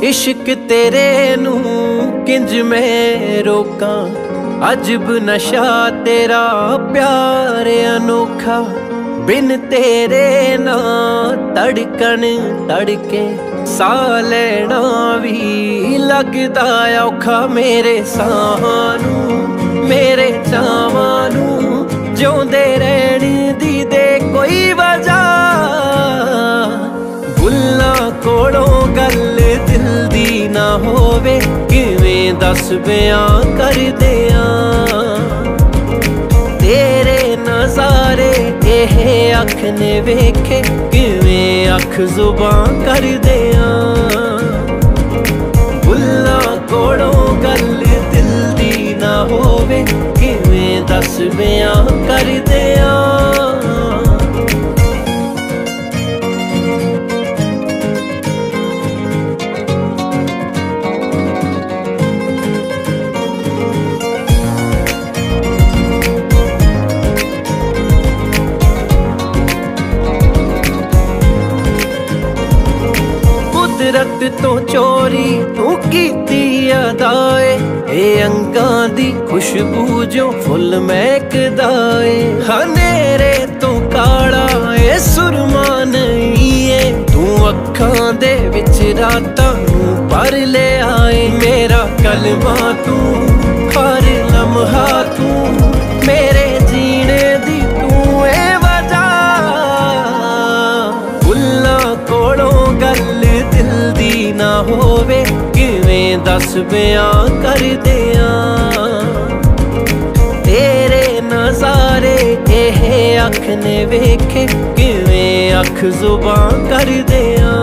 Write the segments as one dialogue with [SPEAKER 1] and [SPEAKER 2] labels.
[SPEAKER 1] इश्क तेरे नू किंज मैं रोकां, अजब नशा तेरा प्यार अनोखा। बिन तेरे ना धड़कन धड़के, सा लेना भी लगदा औखा। मेरे सानू मेरे चावां नू जिउंदे रहण दी दे कोई वजह। बुल्लां कोलों गल दिल दी ना होवे, किवें दस बयां कर दियां। तेरे नज़ारे एह अख ने वेखे, किवें अख जुबां कर दियां। बुल्लां कोलों गल दिल दी ना होवे, किवें दस बयां कर दियां। कुदरत तो चोरी तू कीती अदाए, ए अंगां दी खुशबू जो फुल महकदा ए। हनेरे तो काला ए सुरमा नहीं ए, तू अखां दे विच रातां नू भर ले आए। मेरा कलमा तू हर लम्हा तू, मेरे जीने दी तू ए वजह। बुल्लां कोलों गल दिल दी ना होवे, किवें दस बयां कर दियां। तेरे नज़ारे एह अख ने वेखे, किवें अख जुबां कर दियां।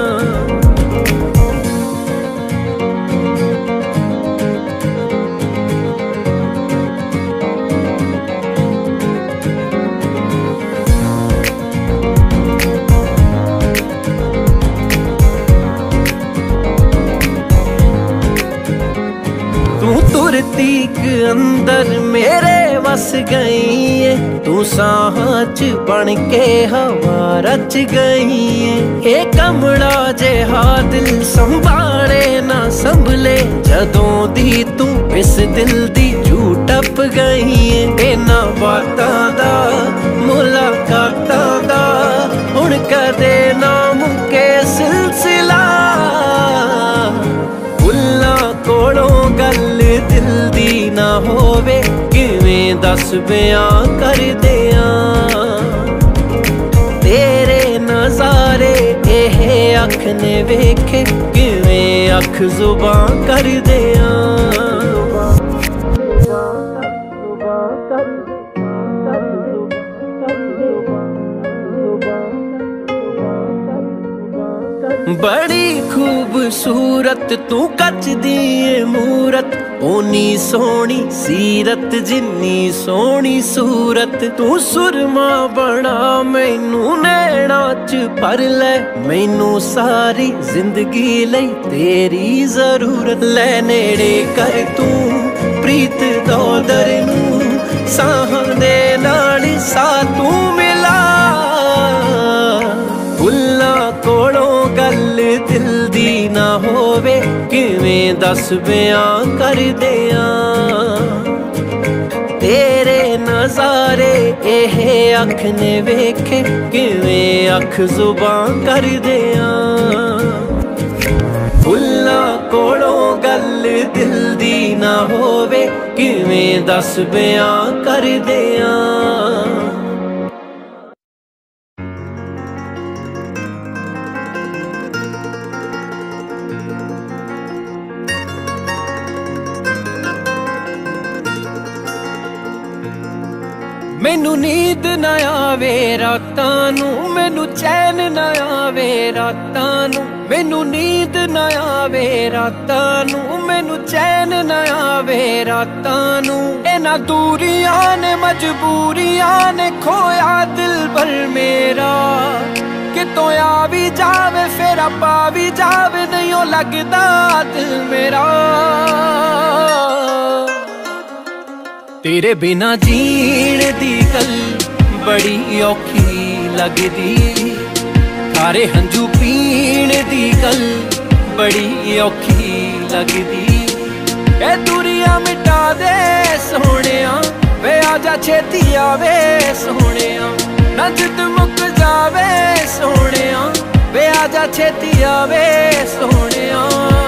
[SPEAKER 1] तुरतीक अंदर मेरे वस गई है, तू साहां च बन के हवा रच गई है। ये कमला जेहा दिल संभाले ना संभले, जदों दी तू इस दिल दी जू टप गई है। इन्हां बातां दा मुलाकातां दा हुण कदे ना मुके सिलसिला। बुल्लां कोलों गल दिल दी ना होवे, किवें दस बयां कर दियां। तेरे नज़ारे एह अख ने वेखे, किवें अख जुबां कर दियां। बड़ी खूबसूरत तू कच दी मूरत, ओनी सोनी सीरत जिन्नी सोनी सूरत। तू सुरमा बना मैनू नैना च भर लै, मैनू सारी जिंदगी लई तेरी जरूरत। लै नेड़े कर तू प्रीत दौदर नू, साहां दे नाल सा तू मिला। बुल्लां कोलों गल दिल दी ना होवे, किवें दस बयां कर दियां। तेरे नज़ारे एह अख ने वेखे, किवें अख जुबां कर दियां। बुल्लां कोलों गल दिल दी ना होवे, किवें दस बयां कर दियां। मैनू नींद ना आवे रातां नू, मैनू चैन ना आवे रातां नू। मैनू नींद ना आवे रातां नू, मैनू चैन ना आवे रातां नू। इन्हां दूरियां ने मजबूरियां ने खोया दिल भर मेरा। कितों आ भी जावे फिर पा भी जावे, नहीं ओ लगदा दिल मेरा। तेरे बिना जीण दी गल बड़ी औखी लगदी, थारे हंजू पीण दी गल बड़ी औखी लगदी। ए दूरियां मिटा दे सोहणिया वे आजा छेती आवे सोहणिया, ना जिद मुक जावे सोहणिया वे आजा छेती आवे सोहणिया।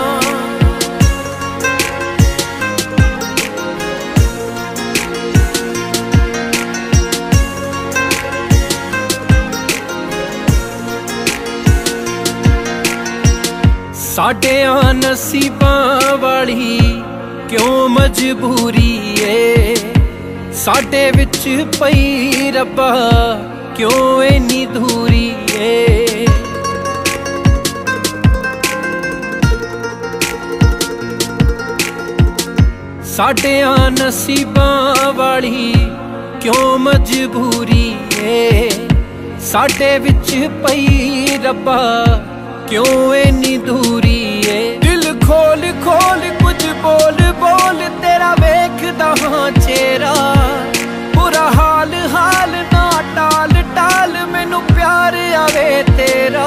[SPEAKER 1] साडियां नसीबां वाली क्यों मजबूरी है, साडे विच पई रब्बा क्यों इन्नी दूरी है। साडियां नसीबां वाली क्यों मजबूरी है, साडे विच पई रब्बा क्यों इन्नी दूरी है। दिल खोल खोल कुछ बोल बोल तेरा वेखदा हां चेहरा, बुरा हाल हाल ना टाल टाल मैनू प्यार आवे तेरा।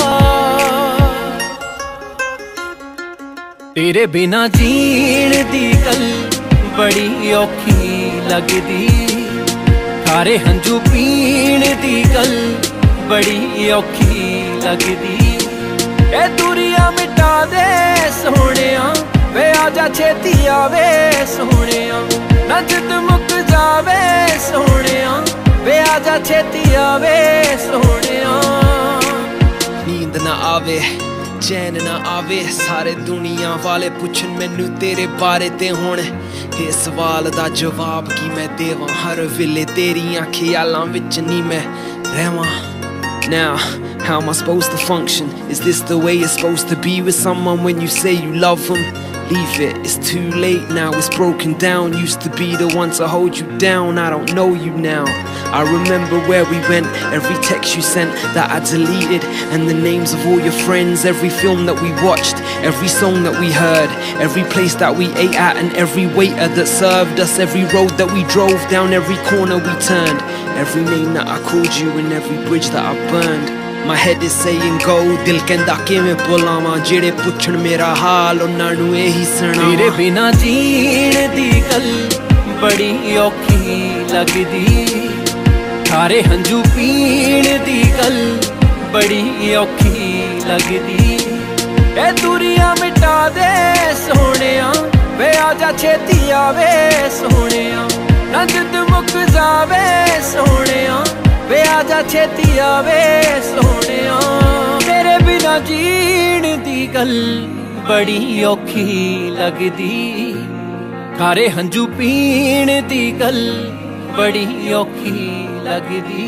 [SPEAKER 1] तेरे बिना जीण दी गल बड़ी औखी लगदी, थारे हंजू पीण दी गल बड़ी औखी लगदी। ए दूरियां मिटा दे सोहणिया वे आजा छेती आवे सोहणिया, ना जिद मुक जावे सोहणिया वे आजा छेती आवे सोहणिया।
[SPEAKER 2] नींद ना आवे चैन ना आवे, सारे दुनिया वाले पुछन मैनू तेरे बारे ते हुण ये सवाल दा जवाब की मैं देवां, हर वेले तेरियां ख्यालां विच नी मैं रहवां। Now, how am I supposed to function? Is this the way it's supposed to be with someone when you say you love them? Leave it, it's too late now, it's broken down. Used to be the one to hold you down, I don't know you now. I remember where we went, every text you sent that I deleted, and the names of all your friends, every film that we watched, every song that we heard, every place that we ate at, and every waiter that served us, every road that we drove down, every corner we turned, every name that I called you, and every bridge that I burned. My head is saying go, दिल कहंदा किवें बुलावां, जेड़े पुछण मेरा हाल उन्हां नूं एही सुणावां।
[SPEAKER 1] तेरे बिना जीण दी गल बड़ी औखी लगदी, थारे हंजू पीण दी गल बड़ी औखी लगदी। ए दूरियां मिटा दे सोहणिया वे आजा छेती आवे सोहणिया, ना जिद मुक जावे सोहणिया वे आजा छेती आवे सोहणिया। तेरे बिना जीण दी गल बड़ी औखी लगदी, थारे हंजू पीण दी गल बड़ी औखी लगदी।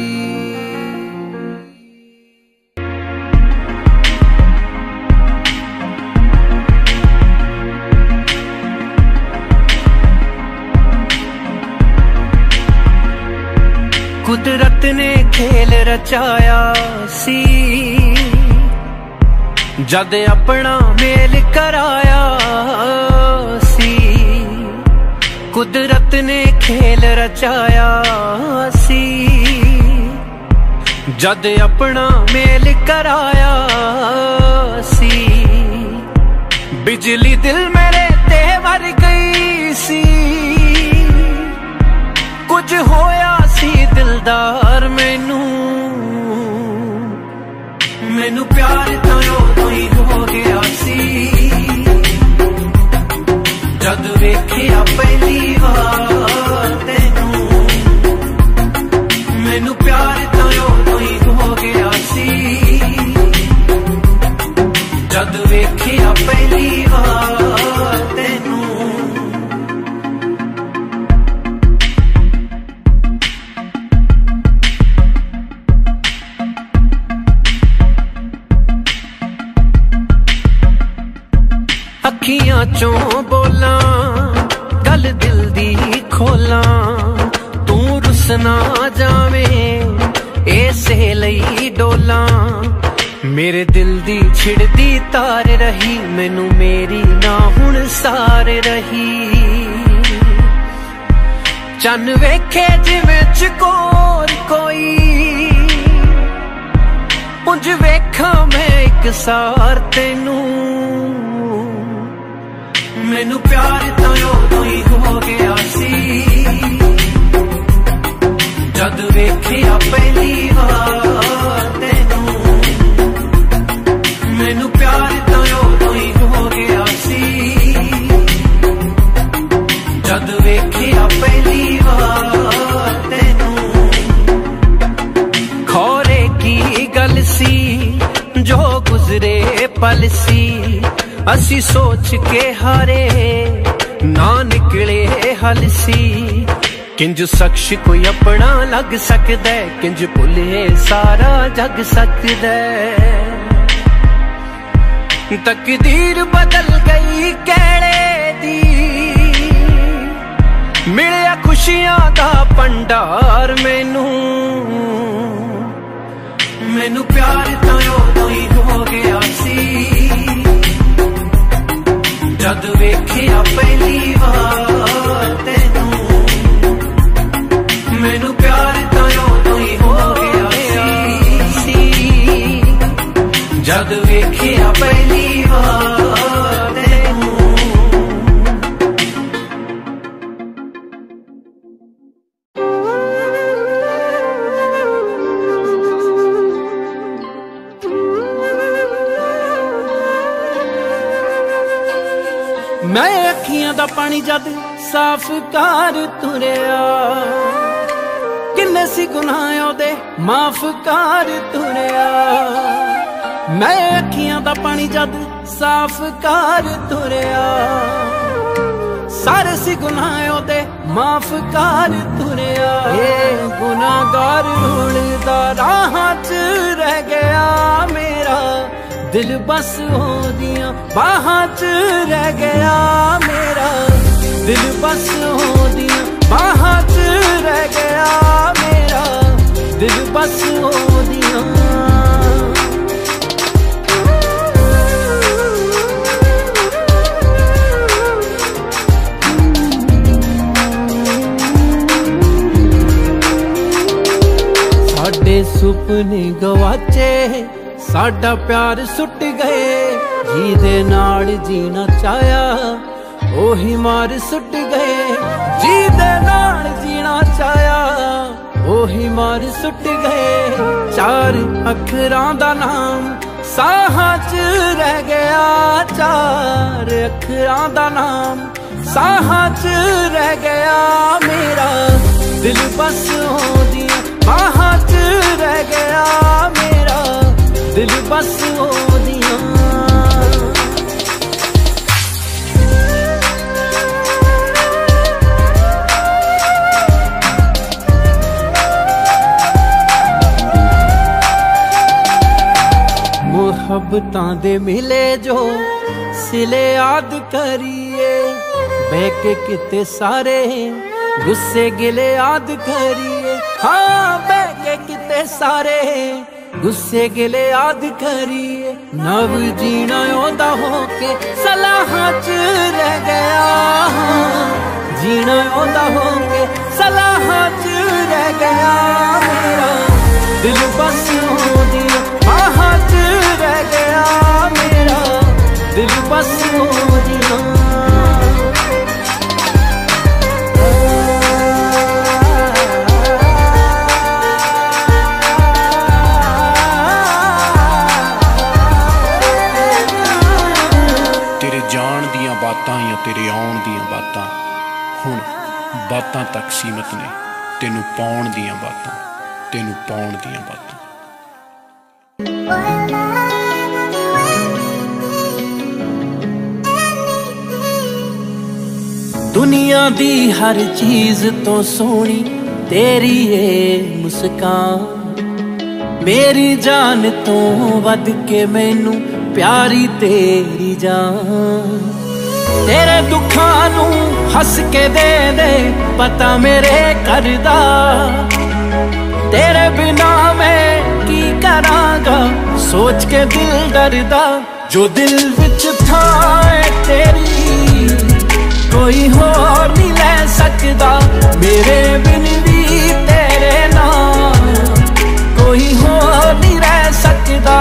[SPEAKER 1] कुदरत ने खेल रचाया सी, जद अपना मेल कराया सी। कुदरत ने खेल रचाया सी, जद अपना मेल कराया सी। बिजली दिल मेरे ते मर गई सी, कुछ होया सी दिलदार मैनू, मैनू प्यार तो उदों ही हो गया सी, जद वेखिया पहली बार तेनू। मैनू प्यार तो उदों ही हो गया सी, जद वेखिया पहली बार तेनू। अखियां चों बोला गल दिल दी खोला, तू रुस ना जावे ऐसे लई डोला। मेरे दिल दी छिड़दी तार रही, मैनू मेरी ना हुण सार रही। चन वेखे जिवें चकोर कोई, उंज वेखा मैं एक सार तेनू। मैनू प्यार तो उदों ही हो गया सी जद वेखिया पहली बार तेनू। मैनू प्यार तो उदों ही हो गया सी जद वेखिया पहली बार तेनू। खौरे की गल सी जो गुजरे पल सी असी सोच के हारे ना निकले हल सी। किंज शख्स कोई अपना लग सकदा है किंज भुले सारा जग सकदा है। तकदीर बदल गई कहड़े दी मिलिया खुशियां दा भंडार मैनू। मैनू प्यार तो उदों ही हो गया सी जद वेखिया पहली बार तेनू। मैनू प्यार तो उदों ही हो गया सी जद वेखिया पहली बार तेनू। मैं अखियां दा पानी जद साफ कर तुरिया किन्ने सी गुनाह ओदे माफ कर तुरिया। मैं अखियां दा पानी जद साफ कर तुरिया सारे सी गुनाह ओदे माफ कर तुरिया। ये गुनाहगार रुलदा राह च रह गया मेरा दिल बस ओदियां बाहां च रह गया मेरा दिल बस ओदियां बाहां च रह गया मेरा दिल बस ओदियां। साडे सुपने गवाचे साडा प्यार सुट गए जिहदे नाल जीना चाया ओही मार सुट गए जिहदे नाल जीना चाया ओही मार सुट गए। चार अखरां दा नाम साहां च रह गया चार अखरां दा नाम साहां च रह गया मेरा दिल बस ओदियां बाहां च रह गया मेरा दिल बस ओदियां। मुहब्बतां दे मिले जो सिले याद करिए बैके किते सारे गुस्से गिले याद करिए। हाँ बैके किते सारे गुस्से गिले याद करिए। नव जीना ओदा होके सलाहां च रह गया जीना ओदा होके सलाहां च रह गया मेरा दिल बस ओदियां बाहां च रह गया मेरा दिल बस ओदियां।
[SPEAKER 3] बातां या तेरे आउण दियां बातां हुण बातां तक सीमित ने तेनू पाउण दियां बातां तेनू पाउण दियां बातां।
[SPEAKER 1] दुनिया दी हर चीज तो सोहनी तेरी ये मुस्कान मेरी जान तो वध के मैनू प्यारी तेरी जान। तेरे दुखां नू हस के दे दे पता मेरे करदा तेरे बिना मैं की करांगा सोच के दिल डरदा। जो दिल विच था तेरी कोई होर नहीं ले सकदा मेरे बिन भी तेरे नाल कोई होर नहीं रह सकदा।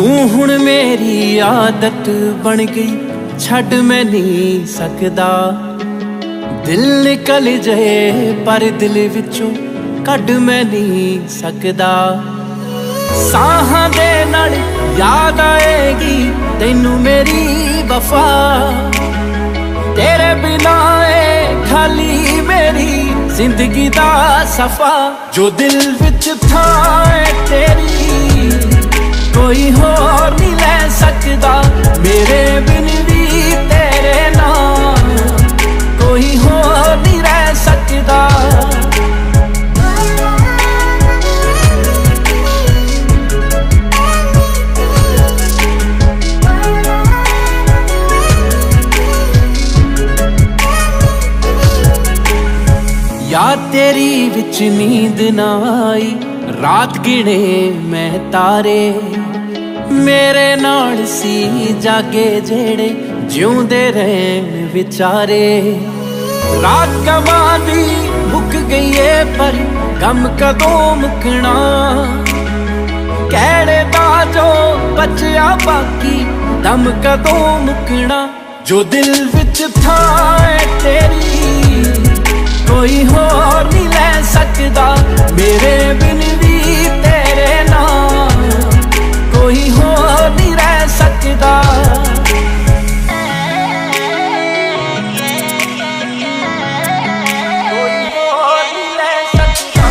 [SPEAKER 1] तू हुण मेरी आदत बन गई, छड़ मैं नहीं सकदा। दिल निकल जाए पर दिल विचों कढ मैं नहीं सकदा। साहां दे नाल याद आएगी तैनू मेरी वफा, तेरे बिना ए खाली मेरी जिंदगी दा सफा। जो दिल विच था तेरी कोई होर नहीं ले सकदा, मेरे बिन भी तेरे नाल कोई होर नहीं रह सकदा। याद तेरी विच नींद ना आई, रात गिने मैं तारे। मेरे नाल सी जागे जेड़े जिउंदे रहन विचारे। रात कमादी मुक गई है पर गम कदों मुकना, कहड़े दा जो बचया बाकी दम कदों मुकना। जो दिल विच था तेरी कोई होर नहीं ले सकदा, मेरे बिन भी तेरे नाल कोई होर नहीं रह सकदा। कोई होर नहीं ले सकदा।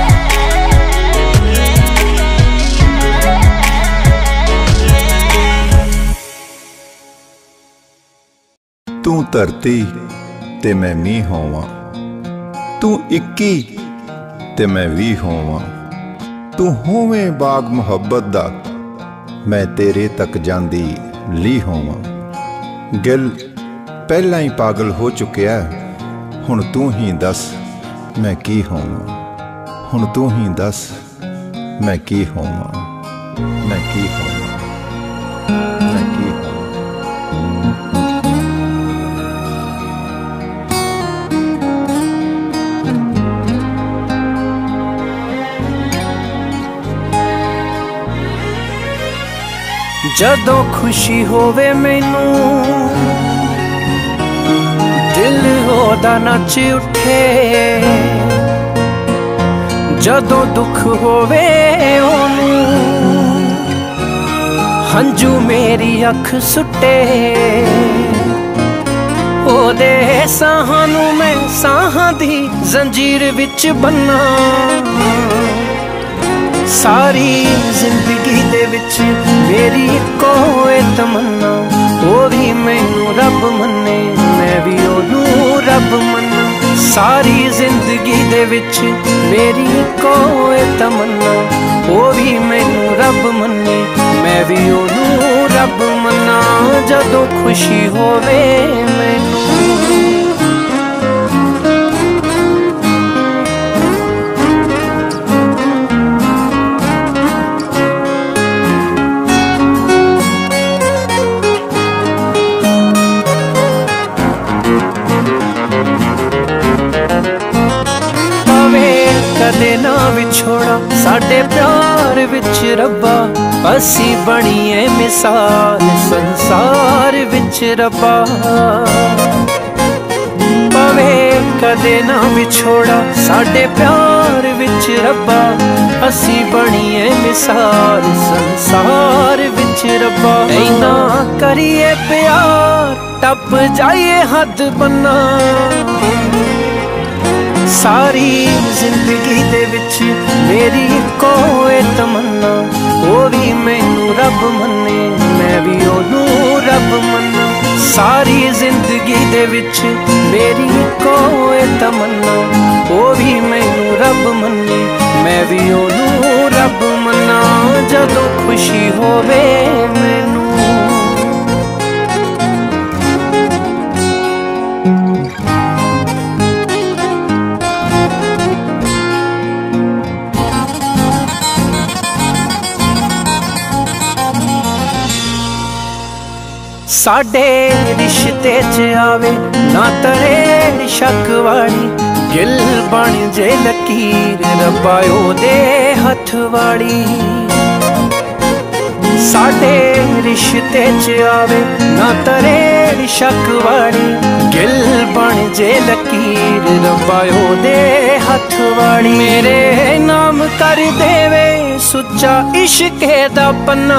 [SPEAKER 4] तू धरती ते मैं मींह होवां, तू इक्की ते मैं भी होवां। तू होवें बाग मुहब्बत दा, मैं तेरे तक जांदी ली होवां। दिल पहला ही पागल हो चुकिया, हुण तू ही दस मैं की होवां। हुण तू ही दस मैं की होवां, मैं की होवां, मैं की होवां।
[SPEAKER 1] जदों खुशी होवे मैनू दिल ओदा नच उठे, जदों दुख होवे ओनू हंजू मेरी अख सुटे। ओदे साहां नू मैं साहां दी जंजीर विच बन्ना, सारी जिंदगी दे विच मेरी कोई तमन्ना। ओ भी मैनू रब मन्ने मैं भी ओनू रब मन्ना, सारी जिंदगी दे विच मेरी कोई तमन्ना। ओ भी मैनू रब मन्ने मैं भी ओनू रब मन्ना। जदों खुशी होवे मैनू कदे ना विछोड़ा साडे प्यार विच रब्बा, असी बणीए मिसाल संसार विच रब्बा। पवे कदे ना विछोड़ा साडे प्यार विच रब्बा, असी बणीए मिसाल संसार विच रब्बा। इना करिए प्यार टप जाइए हद बन्ना, सारी जिंदगी दे विच मेरी कोई तमन्ना। ओ भी मैनू रब मन्ने मैं भी ओनू रब मन्ना, सारी जिंदगी दे विच मेरी कोई तमन्ना। ओ भी मैनू रब मन्ने मैं भी ओनू रब मन्ना। जदों खुशी होवे मैनू साडे रिश्ते च आवे ना तरे शक वाली, गिल बन जे लकीर रब्बा ओदे हथ वाली। साडे रिश्ते च आवे ना तरेड़ शक वाली, गिल बन जे लकीर रब्बा ओदे हथ वाली। मेरे नाम कर देवे सुच्चा इश्के दा पन्ना,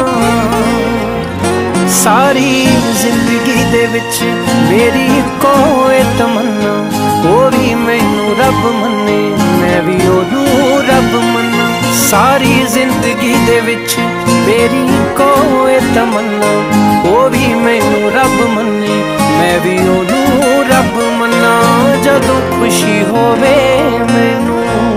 [SPEAKER 1] सारी जिंदगी दे विच मेरी कोई तमन्ना। वो भी मैनू रब मन्ने, मैं भी ओनू रब मन्ना। सारी जिंदगी दे विच मेरी कोई तमन्ना, वो भी मैनू रब मन्ने, मैं भी ओनू रब मन्ना। जदों खुशी होवे मैनू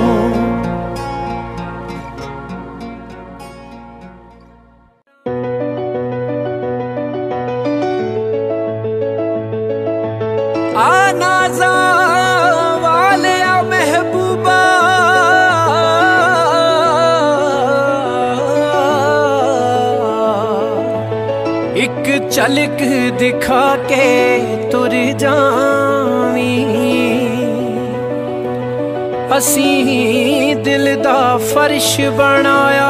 [SPEAKER 1] नाज़ा वाले महबूबा, एक झलक दिखा के तुर जावी। असी दिल दा फर्श बनाया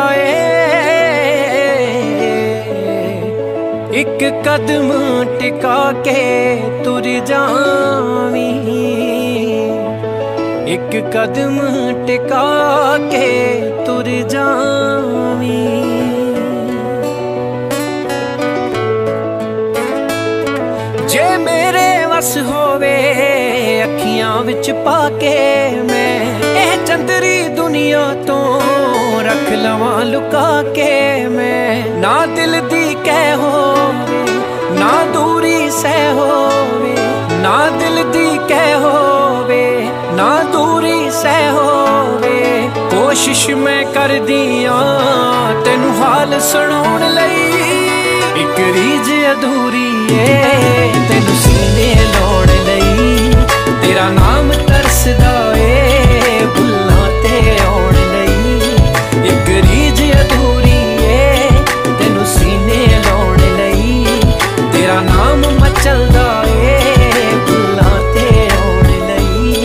[SPEAKER 1] एक कदम टिका के तुर जावी। एक कदम टिका के तुर जावी। जे मेरे वस होवे अखियां विच पाके, मैं एह चंदरी दुनिया तो रख लवां लुका के। मैं ना दिल दी कह होवे ना दूरी सह होवे, ना दिल दी कह होवे ना दूरी सह होवे। कोशिश मैं कर दिया तेनू हाल सुनाउण लई, एक रीज अधूरी है तेनू सीने लाउण लई। तेरा नाम तरसदा ए भुल्लां ते आउण लई, एक रीज अधूरी है तेनू सीने लाउण लई। तेरा नाम मचलदा ए भुल्लां ते आउण लई।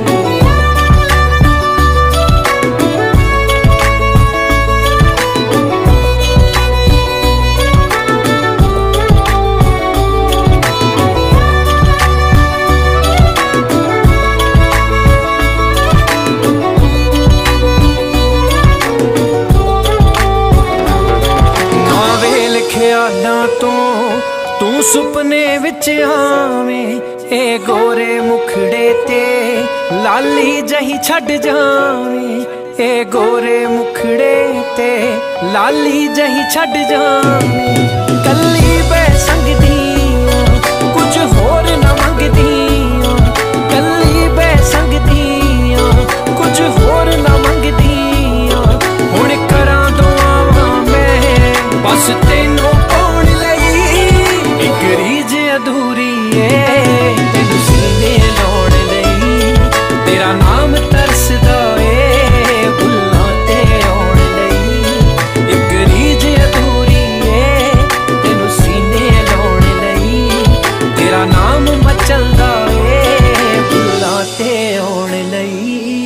[SPEAKER 1] ख्यालां तो तू सुपने विच आवें, ए गोरे मुखड़े ते लाली जही छड़ जावें। ए गोरे मुखड़े ते लाली जही छड़ जावें। कल्ली बै संगदियां कुछ होर न मंगदियां, कल्ली बै संगदियां कुछ होर न मंगदियां। हुण करां दुआवां मैं बस तेनू पाउण लई, एक रीज अधूरी है तेनू सीने लाउण लई। तेरा नाम तरसदा ए भुल्लां ते आउण लई, एक रीज अधूरी है तेनू सीने लाउण लई। तेरा नाम मचलदा ए भुल्लां ते आउण लई।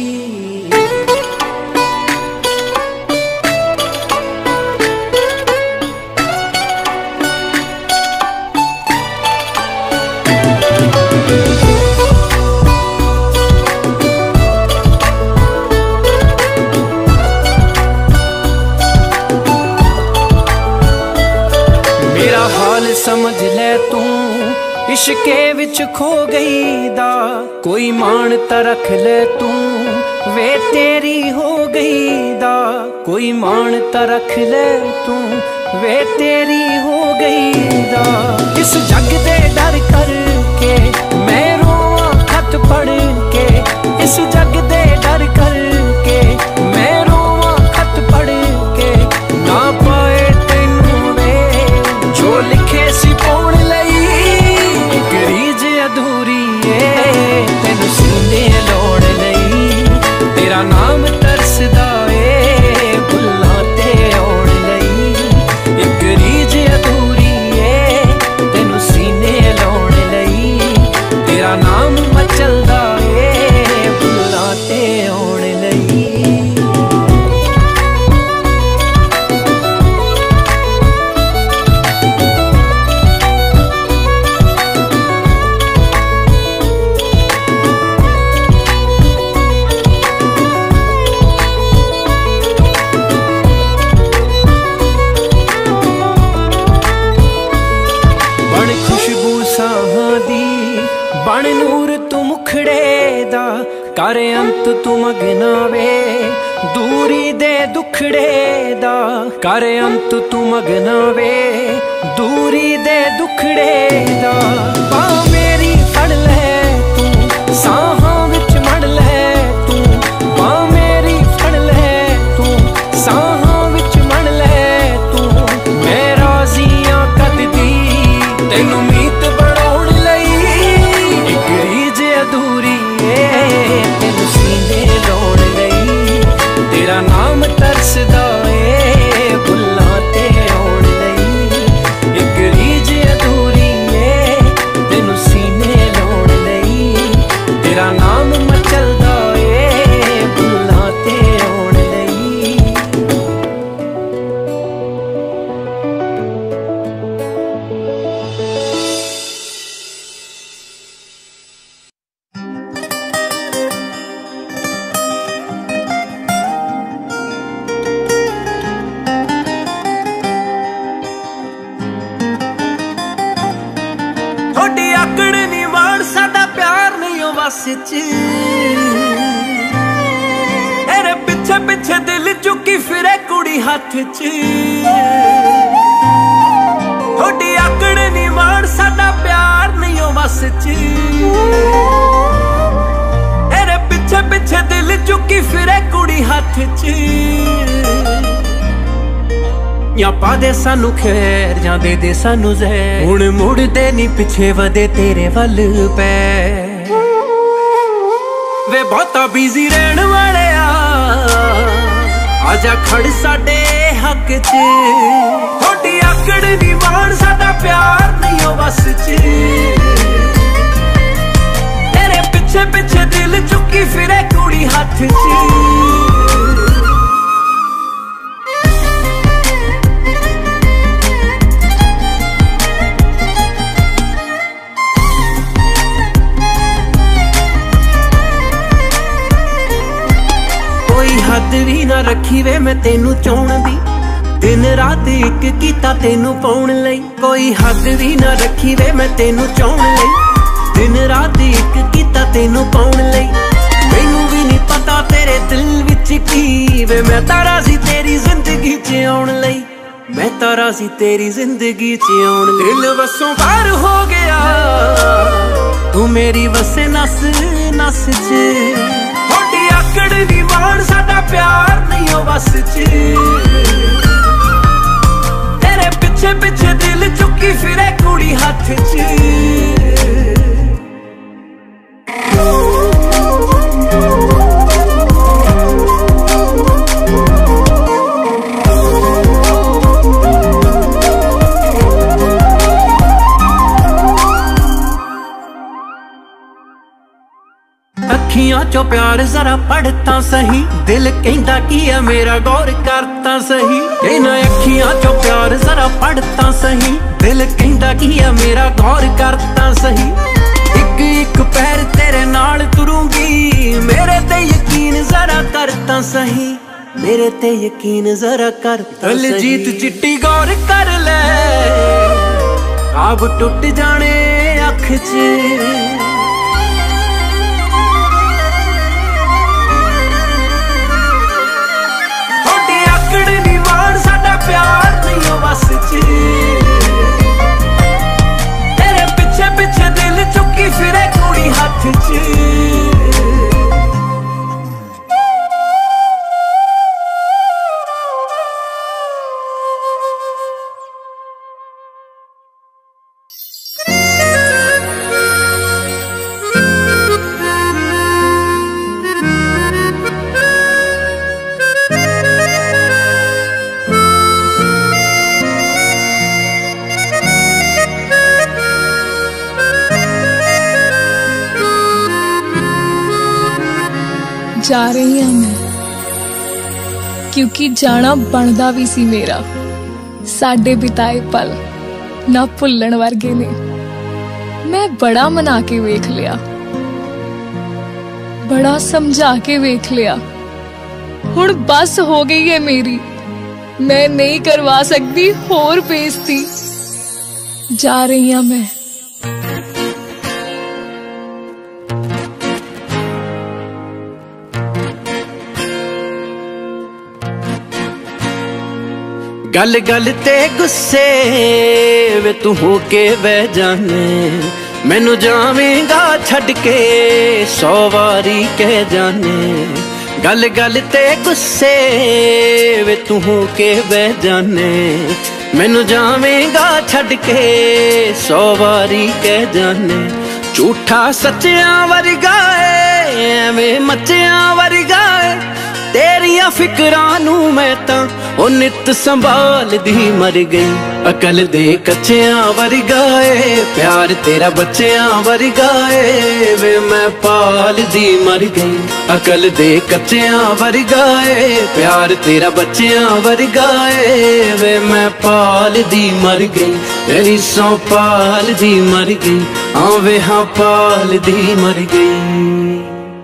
[SPEAKER 1] मेरा हाल समझ ले तू इश्के विच खो गई दा, कोई मान ता रख ले तू वे तेरी हो गई दा। कोई मान ता रख ले तू वे तेरी हो गई दा। इस जग दे डर करके मैं रोवां खत पढ़ के, इस जग दे डर करके मैं रोवां खत पढ़ के। ना पाए तैनू वे जो लिखे सी पाउण लई, एक रीज अधूरी है तेनू सीने लाउण लई। तेरा नाम तरसदा ए भुल्लां ते आउण लई, एक रीज अधूरी है तेनू सीने लाउण लई। तेरा नाम मचलदा कर अंत तू मगना वे दूरी दे दुखड़े दा, कर अंत तू मगना वे दूरी दे दुखड़े दा। बांह मेरी फड़ ले तू साहां विच मड़ ले तू, बांह मेरी फड़ ले तू साहां विच मड़ ले तू। मैं राज़ियां कद दी तैनू मीत बनाउण लई, इक रीज अधूरी ए तैनू सीने लाउण लई। तेरा नाम तरसदा ए बुल्लां ते आउण लई, इक रीज अधूरी ए तैनू सीने लाउण लई। तेरा नाम मचलदा ए बुल्लां ते आउण लई। थोड़ी आकड़ नी वाण साडा प्यार नहीं ओ वस च, तेरे पिछे पिछे दिल चुकी फिरे कुड़ी हाथ च। थोड़ी आकड़ नी वाण साडा प्यार नहीं ओ वस च, तेरे पिछे पिछे दिल चुकी फिरे कुड़ी हाथ च। या पा दे सानू खैर या दे दे सानू जहर, हुण मुड़दे नी पिछे वदे तेरे वल पै। वे बहुता बिजी रहन वाले आजा खड़ साडे हक च। थोड़ी आकड़ नी वाण साडा प्यार नहीं ओ वस च, तेरे पिछे पिछे दिल चुकी फिरे कुड़ी हाथ च। हद भी ना रखी वे मैं तेनू चाहण दी, दिन रात एक कीता तेनू पाउण लई। कोई हद भी ना रखी वे मैं तेनू चाहण लई, दिन रात एक कीता तेनू पाउण लई। मैनू भी नहीं पता तेरे दिल विच की वे, मैं तारा सी तेरी जिंदगी च आउण लई, मैं तारा सी तेरी जिंदगी च आउण लई। दिल वसों बाहर हो गया तू मेरी वसे नस नस च। थोड़ी आकड़ नी वाण साडा प्यार नहीं ओ वस च, तेरे पिछे पिछे दिल चुकी फिरे कुड़ी हाथ च। अखियां चो प्यार जरा पढ़ता सही, दिल कहता की है मेरा गौर करता सही। इन्हां अखियां चो प्यार जरा पढ़ता सही, दिल कहता की है मेरा गौर करता सही। एक एक पैर तेरे नाल तुरूंगी, मेरे ते यकीन जरा करता सही, मेरे ते यकीन जरा करता सही। दलजीत चिट्टी गौर कर ले, अब टुट जाने अख च। प्यार नहीं ओ वस च, तेरे पिछे पिछे दिल चुकी फिरे कुड़ी हाथ च।
[SPEAKER 5] जा रही हूं मैं, क्योंकि जाना बनदा भी सी मेरा। साडे बिताए पल ना भुल्लण वर्गे ने, मैं बड़ा मना के वेख लिया, बड़ा समझा के वेख लिया। हुण बस हो गई है मेरी, मैं नहीं करवा सकती होर बेइज्जती। जा रही हूं मैं।
[SPEAKER 1] गल गल ते गुस्से वे तू हो के बह जाने, मैनू जावेंगा छड़ के 100 वारी कह जाने। गल गल ते गुस्से वे तू हो के बह जाने, मैनू जावेंगा छड़ के 100 वारी कह जाने। झूठा सच्चियां वर्गा है एवें मच्चियां वर्गा है, तेरिया फिकरां नू मैं तां ओ नित संभाल दी मर गई। अकल दे कच्चियां वर्गा है प्यार तेरा बच्चियां वर्गा है, वे मैं पाल दी मर गई। अकल दे कच्चियां वर्गा है प्यार तेरा बच्चियां वर्गा है, वे मैं पाल दी मर गई। तेरी सौ पाल दी मर गई, हाँ वे हाँ पाल दी मर गई।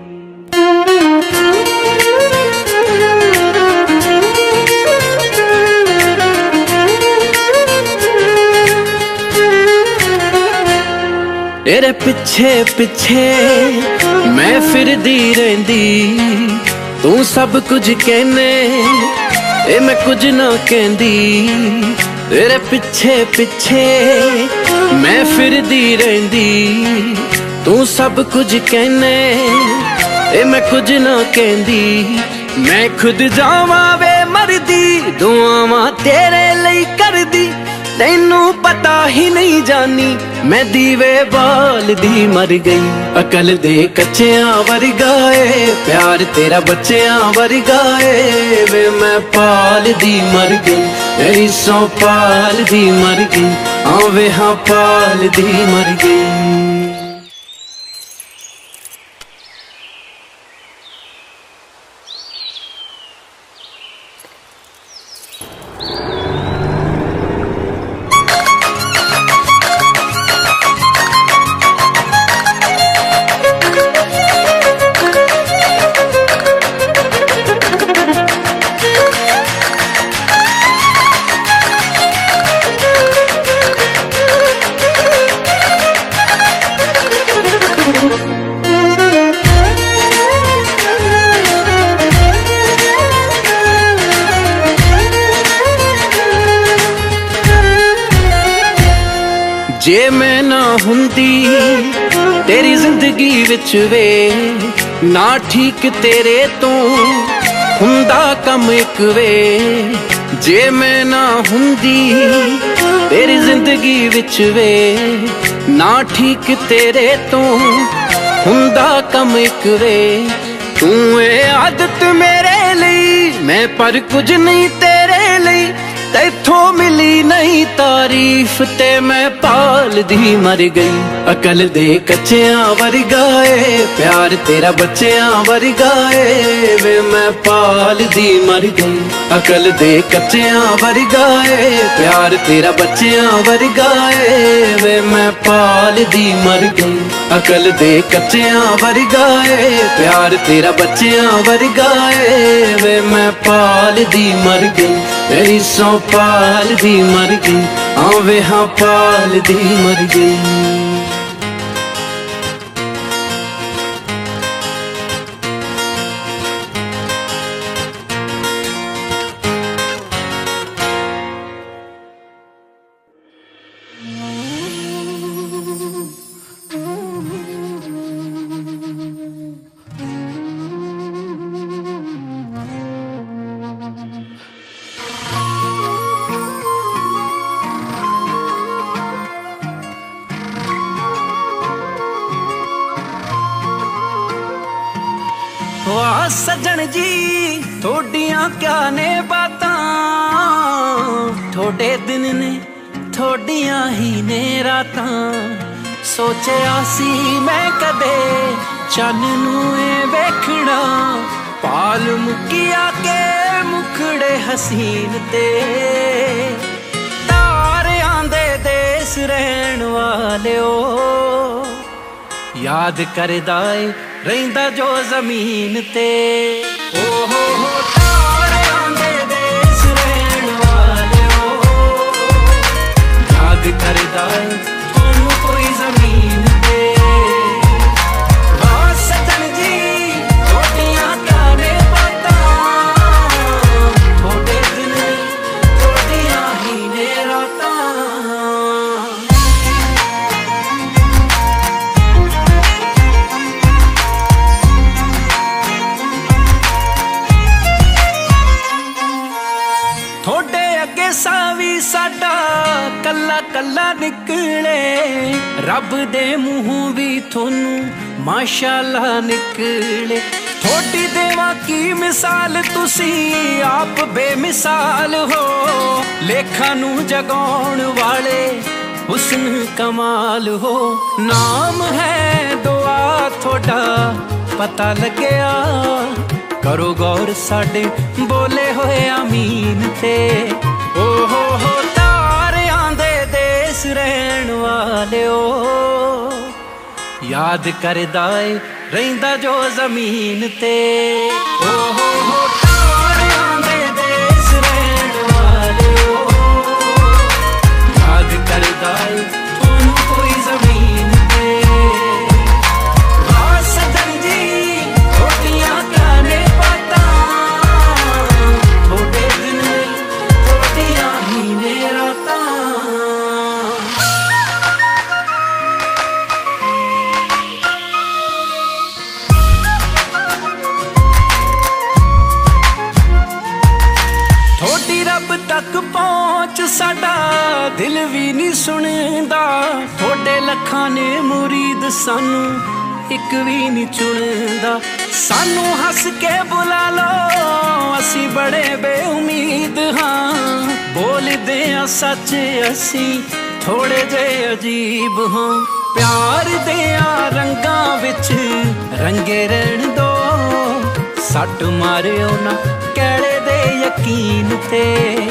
[SPEAKER 1] तेरे पिछे पिछे मैं फिरदी रहंदी, तू सब कुछ कहने ए मैं कुछ ना कहंदी। तेरे पिछे पिछे मैं फिरदी रहंदी, तू सब कुछ कहने ए मैं कुछ ना कहंदी। मैं खुद जावां वे मरदी, दुआवां तेरे लई करदी, तैनू पता ही नहीं जानी मैं दीवे बाल दी मर गई। अकल दे कच्चियां वर्गा है प्यार तेरा बच्चियां वर्गा है, वे मैं पाल दी मर गई। तेरी सौ पाल दी मर गई, हाँ वे हाँ पाल दी मर गई। जे मैं ना हुंदी तेरी जिंदगी विच वे, ना ठीक तेरे तो हुंदा कम एक वे। जे मैं ना हुंदी तेरी जिंदगी विच वे, ना ठीक तेरे तो हुंदा कम एक वे। तू ए आदत मेरे ਲਈ मैं पर कुछ नहीं तेरे ਲਈ, तैथों मिली नहीं तारीफ ते मैं पाल दी मर गई। अकल दे कच्चियां वर्गा है प्यार तेरा बच्चियां वर्गा है, वे मैं पाल दी मर गई। अकल दे कच्चियां वर्गा है प्यार तेरा बच्चियां वर्गा है, वे मैं पाल दी मर गई। अकल दे कच्चियां वर्गा है प्यार तेरा बच्चियां वर्गा है, वे मैं पाल दी मर गई। तेरी सौ पाल दी मर गई, हाँ वे हाँ पाल दी मर गई। वाह सजन जी थोड़ियां क्या ने बातां, थोड़े दिन ने थोड़ियां ही ने रातां। सोचिया सी मैं कदे चन नू वेखना, पाल मुकिया के मुखड़े हसीन ते। तारियां दे देस रहन वालिओ याद करदा ए रहिंदा जो जमीन ते। ओ हो तारियां दे देस रहन वालिओ याद करदा ए तुहानू कोई जमीन ते। वाह सजन जी थोड़ियां क्या ने बातां, थोड़े दिन थोड़ियां के सावी साडा कल्ला कल्ला निकले, रब दे मूंह भी थोनू माशाअल्लाह निकले। थोड़ी देवा की मिसाल तुसी आप बेमिसाल हो, लेखा नू जगाउण वाले हुस्न कमाल हो। नाम है दुआ थोड़ा पता लग्या, करो गौर साडे बोले होए आमीन ते। ओ हो तारियां दे देस रहन वाले ओ, याद करदा ए रहिंदा जो जमीन ते। ओ हो तारियां दे देस रहन वाले ओ, याद करदा ए तुहानू कोई जमीन ते। तक पहुंच साडा दिल भी नहीं सुनदा, थोड़े लखां ने मुरीद सानू एक भी नहीं चुनदा। सानू हस के बुला लो असी बड़े बेउमीद हाँ, बोलदे आ सच असी थोड़े जे अजीब हाँ। प्यार दियां रंगां विच रंगे रहन दो, सट मारियो ना कैड़े दे यकीन ते।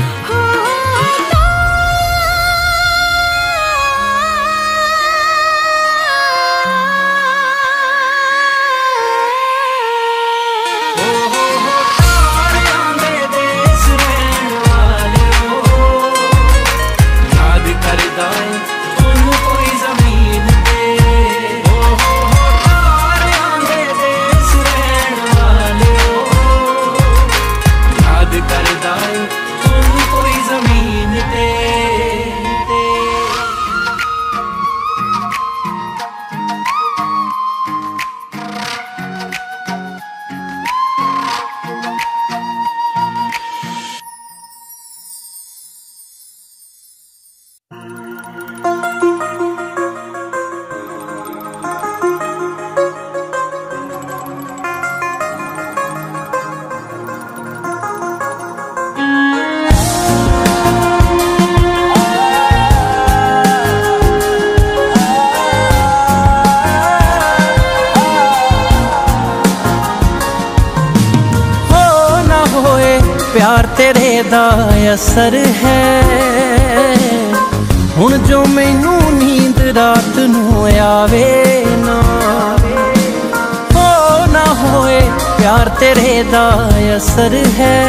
[SPEAKER 1] प्यार तेरे दा असर है, हुण जो मैनू नींद रात नू आवे ना। हो ना होए प्यार तेरे दा असर है,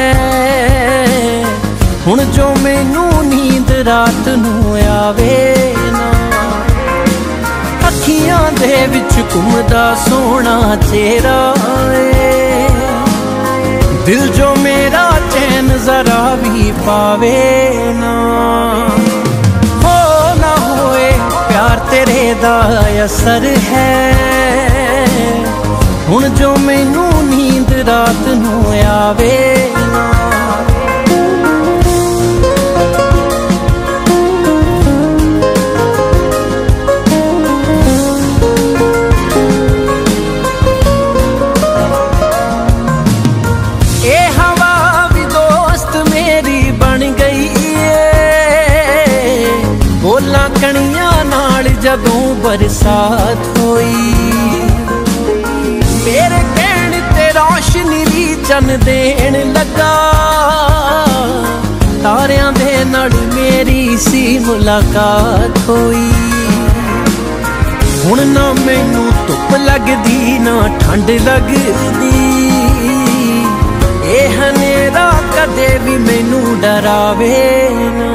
[SPEAKER 1] हुण जो मैनू नींद रात नू आवे ना। अखियां दे विच घुमदा सोहना चेहरा है, दिल जो मेरा चैन जरा भी पावे ना। हो ना होए प्यार तेरे दा असर है, हुण जो मैनू नींद रात नू आवे ना। कणियां नाल जदों बरसात होई, मेरे कहण ते रोशनी दी चन देण लगा। तारियां दे नाल मेरी सी मुलाकात होई, हुण ना मैनू धुप लगदी ना ठंड लगदी। एह हनेरा कदे भी मैनू डरावे ना।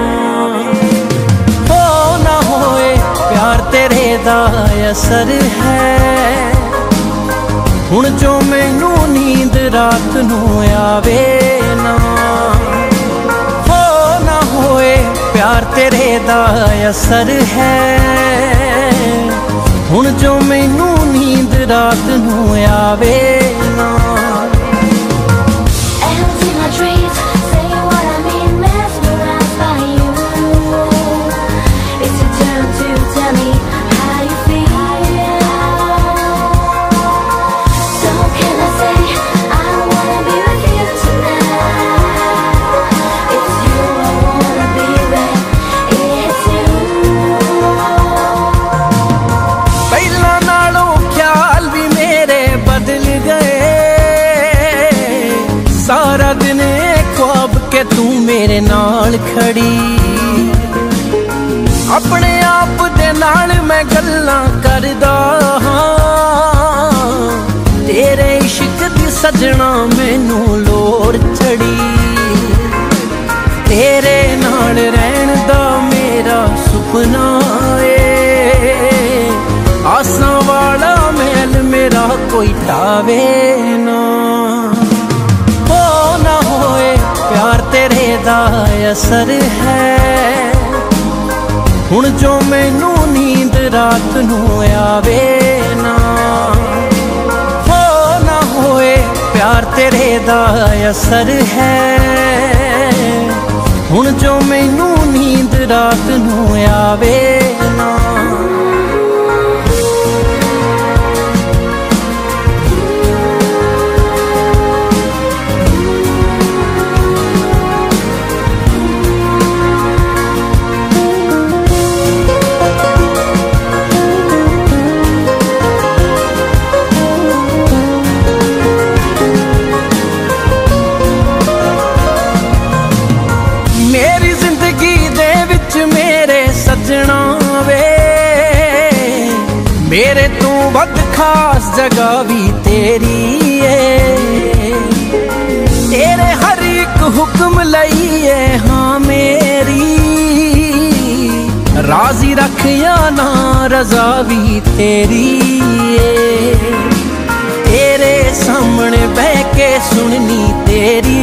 [SPEAKER 1] प्यार तेरे दा असर है, हुण जो मैनू नींद रात नू आवे ना। हो ना होए प्यार तेरे दा असर है, हुण जो मैनू नींद रात नू आवे ना।
[SPEAKER 6] And in my dreams, say what I mean, mesmerized
[SPEAKER 1] नाल खड़ी। अपने आप दे नाल मैं गल्लां करदा हां, तेरे इश्क दी सजना मैनू लोड़ चढ़ी। तेरे नाल रहन दा मेरा सुपना ए, आसां वाला महल मेरा कोई टावे ना। हो ना होए प्यार तेरे दा असर है, हुण जो मैनू नींद रात नू आवे ना। हो ना होए प्यार तेरे दा असर है, हुण जो मैनू नींद रात नू आवे ना। सजना वे मेरे तू वध खास जगह भी तेरी है, तेरे हर एक हुक्म लई है हाँ मेरी। राजी रख या ना रजा भी तेरी है, तेरे सामने बह के सुननी तेरी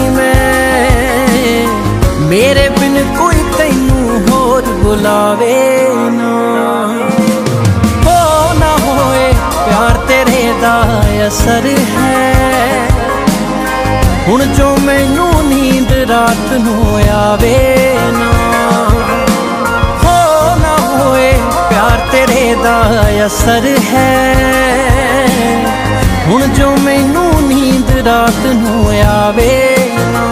[SPEAKER 1] मैं। मेरे बिन कोई तैनू होर बुलावे ना। हो ना होए प्यार तेरे दा असर है, हुण जो मैनू नींद रात नू आवे ना। हो ना होए प्यार तेरे दा असर है, हुण जो मैनू नींद रात नू आवे ना।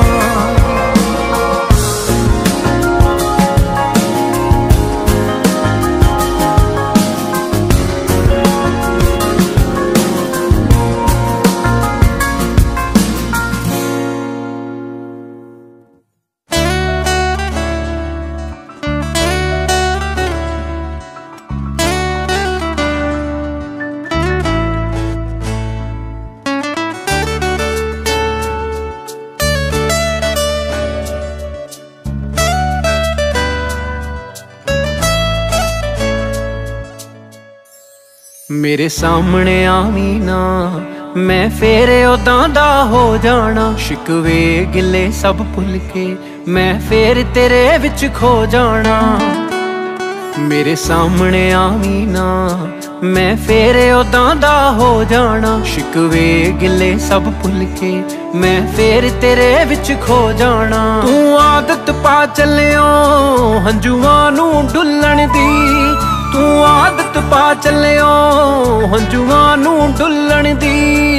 [SPEAKER 1] मेरे सामने आवी ना मैं फेर उदां दा हो जाना। शिकवे गिले सब भुल के मैं फेर तेरे विच खो जाना। मेरे सामने आवी ना मैं फेर उदां दा हो जाना। शिकवे गिले सब भुल के मैं फेर तेरे विच खो जाना। तू आदत पा चलियो हंजुआं नू डुल्लण दी, तू आदत पा चलियो हंजुआं नू डुल्लण दी।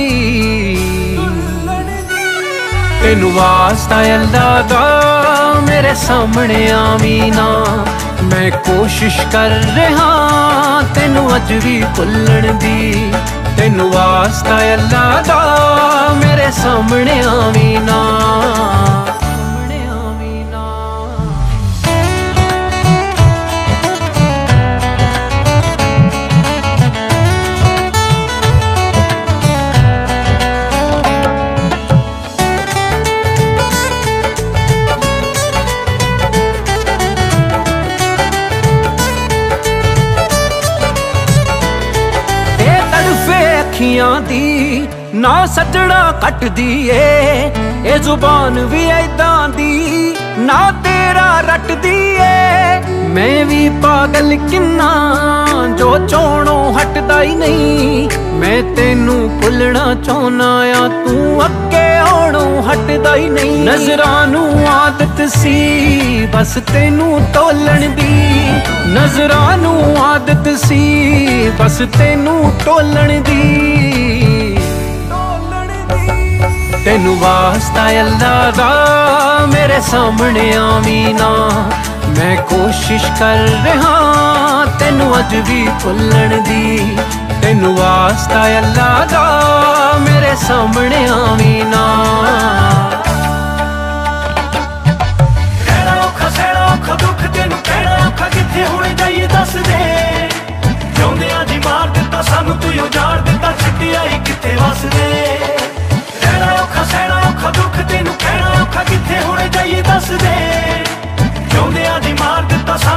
[SPEAKER 1] तेनू वास्ता अल्लाह दा मेरे सामने आवी ना। मैं कोशिश कर रहा तेनू अज भी भुल्लण दी। तेनू वास्ता अल्लाह दा मेरे सामने आवी ना। अखियां दी ना सजड़ा कट दिए, ए जुबान भी ऐदां दी ना तेरा रट दिए। मैं भी पागल किन्ना जो चोणों हटदा ही नहीं। मैं तेनू भुलना चाहना आ तू अगे आउणों हटदा ही नहीं। नजरां नू आदत सी बस तेनू तोलण दी। नजरां नू आदत सी बस तेनू टोलण दी। तेनू वास्ता अल्लाह दा मेरे सामने आवी ना। मैं कोशिश कर रहा तेनू अज भी भुल्लण दी। तेनू वास्ता अल्लाह दा मेरे सामने आवी ना।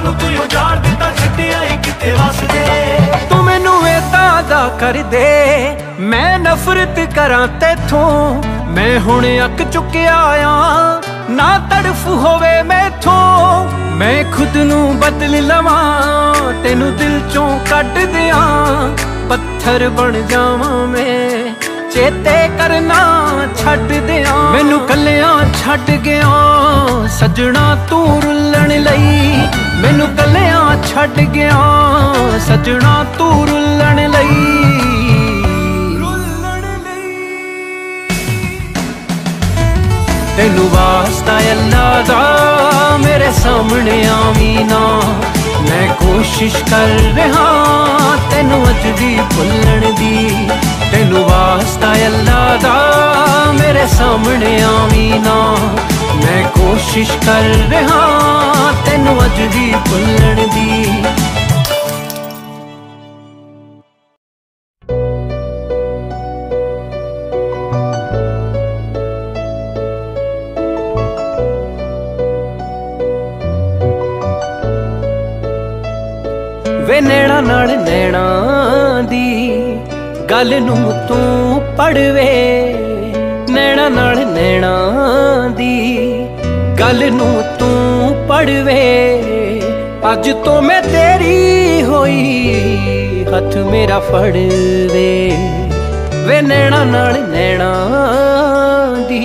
[SPEAKER 1] सानू तू उजाड़ दिता छड्डिया ही किते वसदे तू मैनू वेदा दा कर दे मैं नफरत करां तेथों मैं हुण अक चुक्या आ ना तड़फ होवे मैथों मैं खुद नू बदल लवां तेनू दिल चों कट दियां पत्थर बन जावां मैं चेते करना छड्ड दियां मैनू कल्लियां छड्ड गया सजना तू रुलण लई मैनू कल्लियां छड्ड गया सजना तू रुलण लई तेनू वास्ता अल्लाह दा मेरे सामने आवी ना मैं कोशिश कर रहा तेनू अज दी भुलण दी तेनू वास्ता अल्लाह दा मेरे सामने आवी ना मैं कोशिश कर रहा तेनू अज दी भुलण दी वे नैना नाल नैना दी गल नू तू पढ़वे नैना नाल नैना दी गल नू तू पढ़वे अज तो मैं तेरी होई हथ मेरा फड़वे वे नैना नाल नैना दी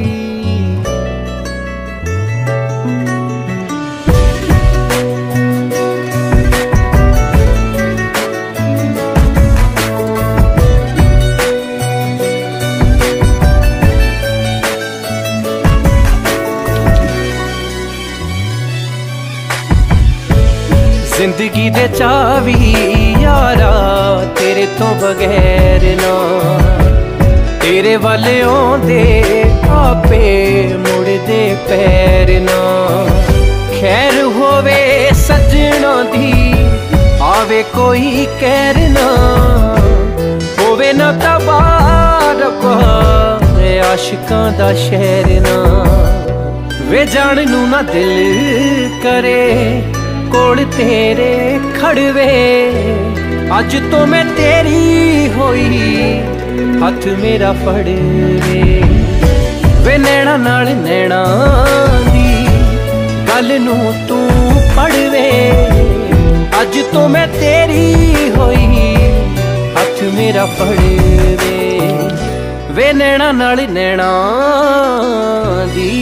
[SPEAKER 1] जिंदगी दे चावी यारा तेरे तो बगैर ना तेरे वाले आंदे आपे मुड़दे पैर ना खैर होवे सजना दी आवे कोई कहर ना होवे ना तबारक आशिकां दा शहर ना वे जान नू ना दिल करे कोल तेरे खड़वे अज तो मैं तेरी होई हथ मेरा फड़वे वे नैना नाल नैना दी गल नू तू पढ़वे अज तो मैं तेरी होई हथ मेरा फड़वे वे नैना नाल नैना दी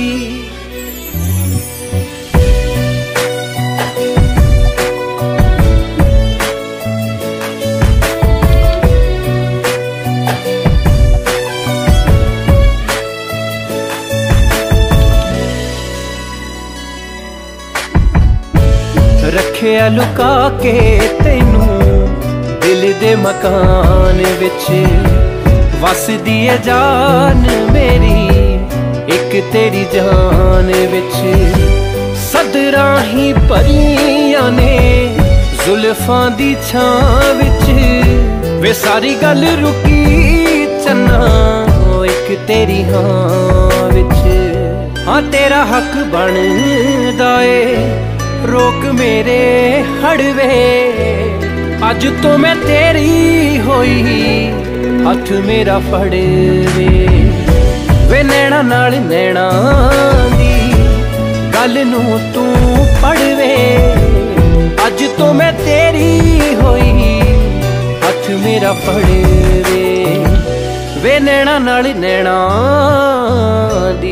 [SPEAKER 1] रखिया लुका के तेनू दिल दे मकान विच वसदी है जान मेरी एक तेरी जान विच सदरां ही परियां ने जुल्फां दी छां विच वे सारी गल रुकी चन्ना एक तेरी हां विच हाँ तेरा हक बनदा ए रोक मेरे हड़वे अज तो मैं तेरी होई हथ मेरा फड़वे वे नैना नाल नैना दी गल नू तू पढ़वे अज तो मैं तेरी होई हथ मेरा फड़वे वे नैना नाल नैना दी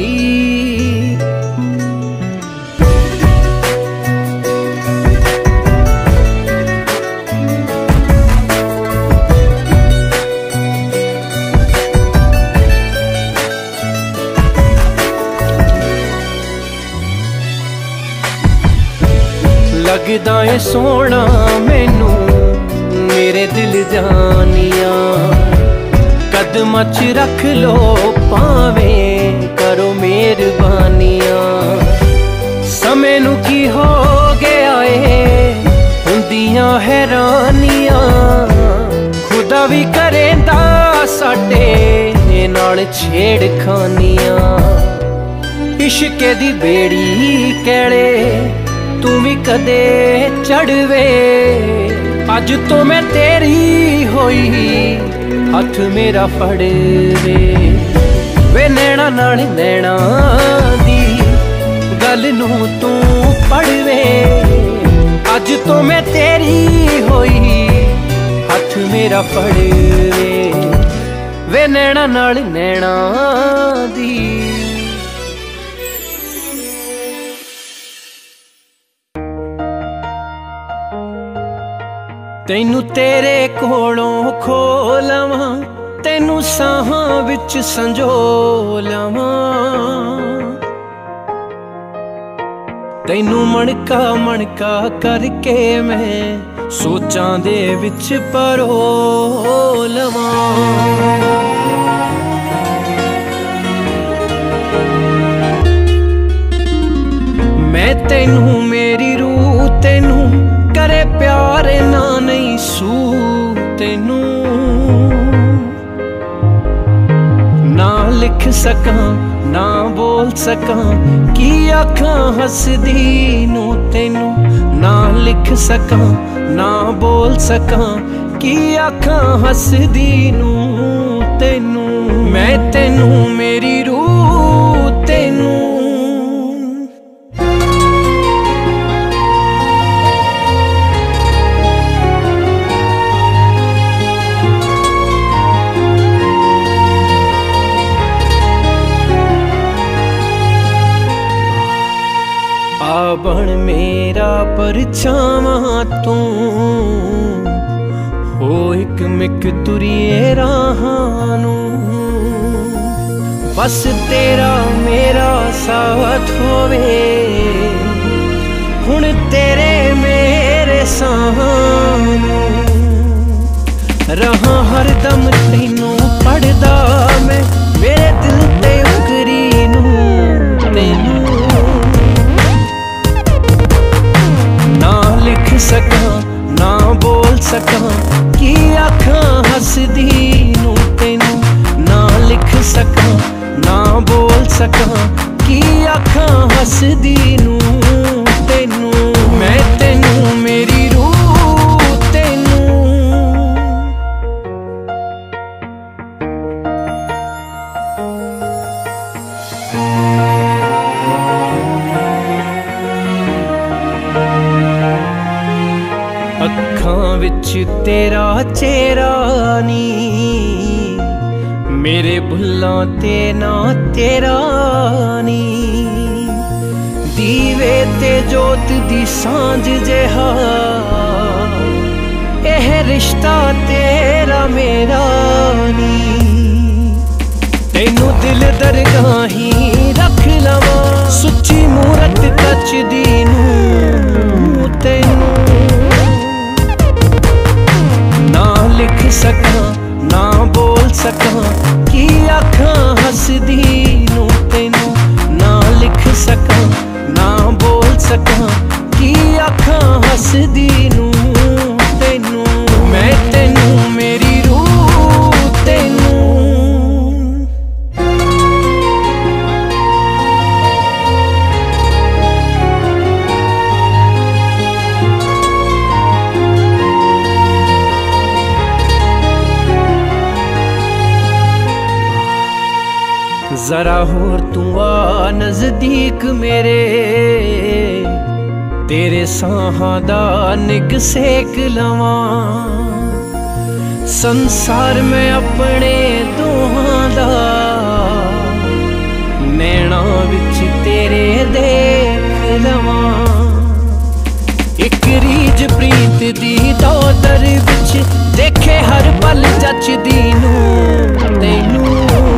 [SPEAKER 1] लगदा है सोना मैनू मेरे दिल जानिया कदमां च रख लो पावे करो मेहरबानिया समय नू की हो गया है हुंदियां हैरानियां खुदा भी करेंदा साडे नाल छेड़खानियां इश्के दी बेड़ी कैले तू भी कदे चढ़वे। अज तो मैं तेरी होई हथ मेरा फड़ वे नैना नाल नैना दी गल नू तू पढ़वे। अज तो मैं तेरी होई हथ मेरा फड़ वे नैना नाल नैना दी। तैनू तेरे कोलों खो लवां, तैनू साहां विच संजो लवां। तैनू मणका मणका करके मैं सोचां दे विच परो लवां। मैं तैनू मेरी रूह तैनू करे प्यार ना नहीं सू तैनू ना लिख सकां ना बोल सकां की आखां हसदी नू तैनू ना लिख सकां ना बोल सकां की आखां हसदी नू तैनू। मैं तैनू मेरी रूह तैनू बन मेरा परछावां तू हो एक मिक तुरिए राहां नू। बस तेरा मेरा साथ होवे हुण तेरे मेरे साहां नू। रहां हरदम तैनू पढ़दा मैं मेरे दिल ते उकरी नू तैनू ना लिख सकां ना बोल सकां की आखां हसदी नू तैनू ना लिख सकां ना बोल सकां की आखां हसदी नू तैनू। मैं तैनू मेरी रूह तैनू अखां विच तेरा चेहरा नी मेरे भुल्लां ते ना तेरा नी। दीवे ते जोत दी सांझ जिहा एह रिश्ता तेरा मेरा नी। तैनू दिल दरगाही रख लवां सुच्ची मूरत कचदी नू तैनू ना लिख सकां ना बोल सकां की आखां हसदी नू तैनू ना लिख सकां ना बोल सकां की आखां हसदी नू तैनू। मैं तैनू मेरी रूह तैनू जरा होर तू आ नजदीक मेरे तेरे साहां दा निग सेक लवां। संसार में अपने दोहां दा नैना विच तेरे देख लवां। एक रीज प्रीत दी दौदर विच देखे हर पल जचदी नू तैनू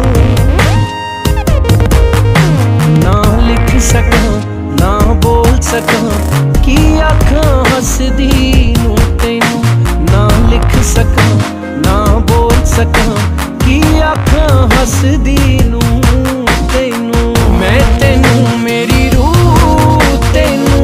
[SPEAKER 1] ना लिख सकां ना बोल सकां की आखां हसदी नू तैनू ना लिख सकां ना बोल सकां की आखां हसदी नू तैनू। मैं तैनू मेरी रूह तैनू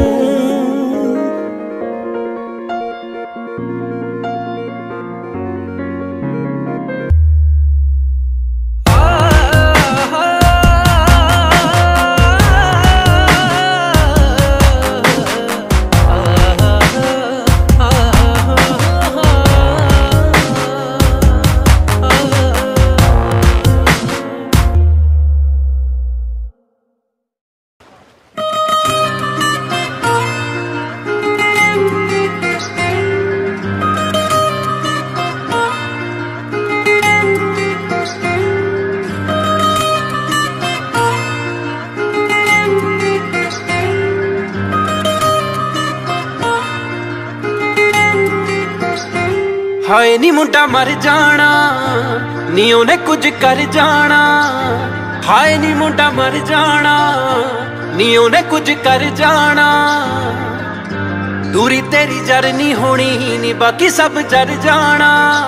[SPEAKER 1] हाय नी मुंडा मर जाना नी उन्हें कुछ कर जाना, हाय नी मुंडा मर जाना नी उन्हें कुछ कर जाना। दूरी तेरी जर नी होनी नी बाकी सब जर जाना।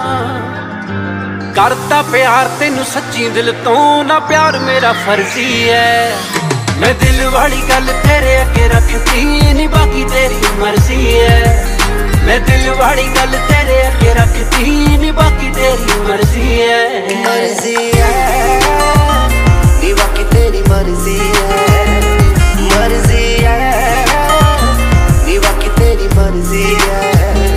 [SPEAKER 1] करता प्यार तेनू सच्ची दिल तो ना प्यार मेरा फर्जी है। मैं दिल वाली गल तेरे अगे रखती नी बाकी तेरी मर्जी है। मैं दिल वाली गल तेरे अगे रखती नी बाकी तेरी मर्जी है।
[SPEAKER 6] मर्जी है नी बाकी तेरी मर्जी है। मर्जी है नी बाकी तेरी मर्जी है।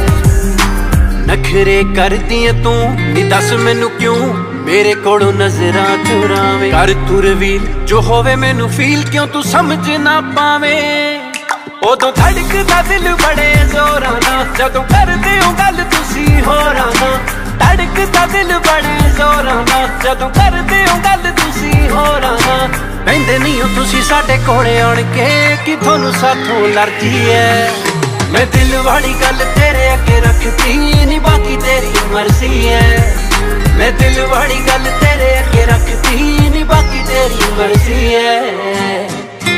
[SPEAKER 1] नखरे करदी है तू नी दस मैनू क्यों मेरे कोलों नजरां चुरावे। कर तू रिवील जो होवे मैनू फील क्यों तू समझ ना पावे। उदों धड़कदा दिल बड़े जोरां नाल जदों करदे हो गल तुसी होरां नाल। धड़कदा दिल बड़े जोरां नाल जदों करदे हो गल तुसी होरां नाल। पैंदे नहीं हो तुसी साडे कोले आण के कि थोनू साथों एलर्जी है। मैं दिल वाली गल तेरे अगे रखती नी बाकी तेरी मर्जी है। मैं दिल वाली गल तेरे अगे रखती नी बाकी तेरी मर्जी है।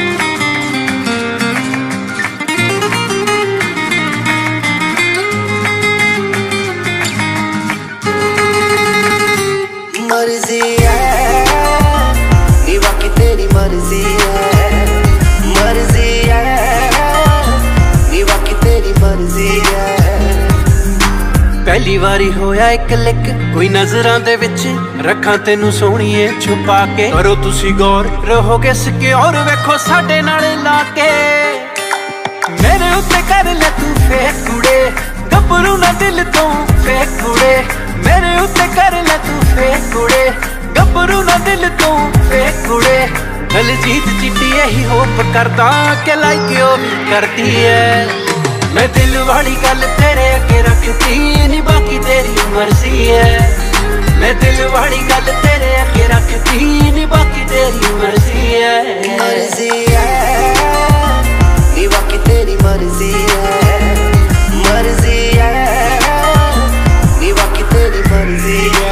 [SPEAKER 6] मर्जी है नी बाकी तेरी मर्जी है। मर्जी है नी बाकी तेरी मर्जी है।
[SPEAKER 1] पहली वारी होया एक लिक कोई नजरां दे विच रखां तेनू सोहणीए छुपा के। करो तुसी गौर रहोगे सिक्योर वेखो साडे नाल ला के। मेरे उत्ते कर ले तू फेक कुड़े गभरू ना दिल तो फेक कुड़े। मेरे उत्ते कर ले तू फेक कुड़े गभरू ना दिल तो फेक कुड़े। दलजीत चिट्टी यही होप करदा के लाइक ओ भी करती है। मैं दिल वाली गल तेरे अगे रखती नी बाकी तेरी मर्जी है। मैं दिल वाली गल तेरे अगे रखती नी बाकी तेरी मर्जी है।
[SPEAKER 6] मर्जी है नी बाकी तेरी मर्जी है। मर्जी है नी बाकी तेरी मर्जी है।